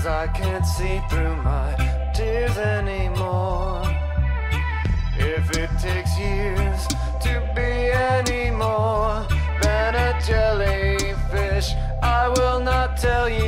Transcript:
'cause I can't see through my tears anymore. If it takes years to be any more than a jellyfish, I will not tell you